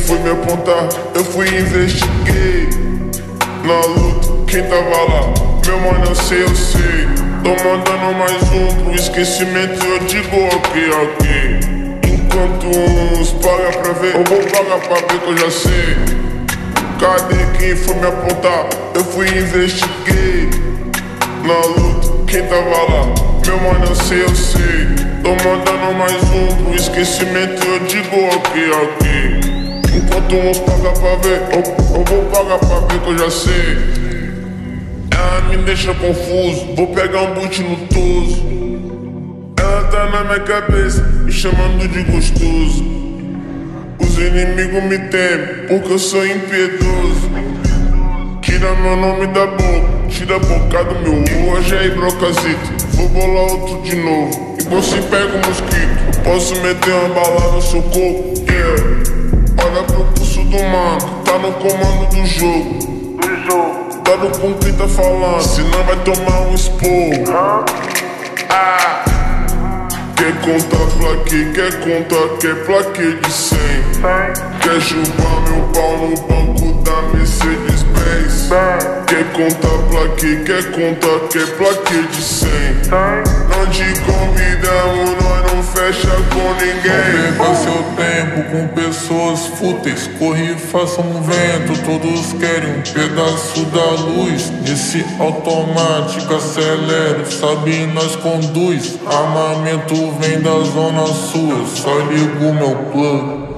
foi me apontar, eu fui e investiguei. Na luta, quem tava lá? Meu mano, eu sei. Tô mandando mais um pro esquecimento e eu digo ok. Enquanto uns pagam pra ver, eu vou pagar pra ver que eu já sei. Cadê quem foi me apontar? Eu fui e investiguei. Na luta, quem tava lá? Meu mano, eu sei. Tô mandando mais um pro esquecimento e eu digo ok. Enquanto uns pagam pra ver, eu vou pagar pra ver que eu já sei. Ela me deixa confuso, vou pegar um boot no toso. Ela tá na minha cabeça, me chamando de gostoso. Os inimigos me temem, porque eu sou impiedoso. Tira meu nome da boca, tira a boca do meu ovo. Hoje é hidrocasito, vou bolar outro de novo. E você pega o mosquito, posso meter uma bala no seu corpo, yeah. Olha pro pulso do mano, tá no comando do jogo. Cuidado com quem tá falando, senão vai tomar um esporro. Quer contar plaquê, quer plaquê de 100. Quer chupar meu pau no banco da Mercedes-Benz. Quer contar plaquê, quer plaquê de 100. Não te convidamos, nós não fecha com ninguém. Não perca seu tempo com pessoas fúteis. Corre e faça um vento, todos querem um pedaço da luz. Nesse automático acelero, sabe nós conduz. Armamento vem da zona sul, só ligo meu plug.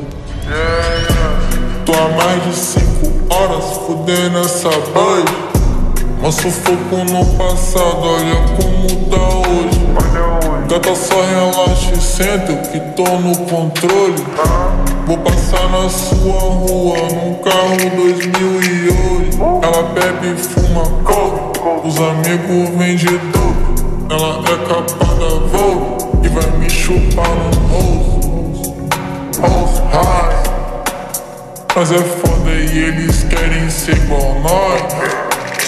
Tô há mais de 5 horas fudendo essa buzz. Mas sufoco no passado, olha como tá hoje. Gata, só relaxa e senta, eu que tô no controle. Vou passar na sua rua num carro 2008. Ela bebe e fuma coke, os amigos vendedor. Ela é capa da Vogue e vai me chupar no rosto high. Mas é foda e eles querem ser igual nós.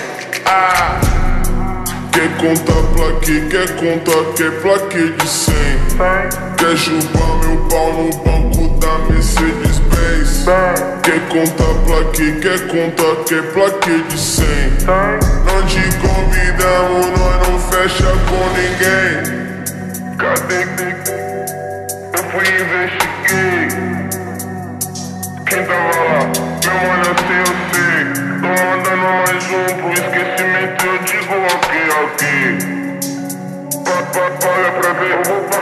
Quer contar plaquê, quer plaquê de 100. Quer chupar meu pau no banco da Mercedes-Benz. Quer contar plaquê, quer plaquê de 100. Não te convidamos, nós não fecha com ninguém. Cadê? Eu fui e investiguei. Quem tava lá? Meu mano, eu sei. Tô mandando mais um pro esquecimento, eu digo ok. Paga pra ver, eu vou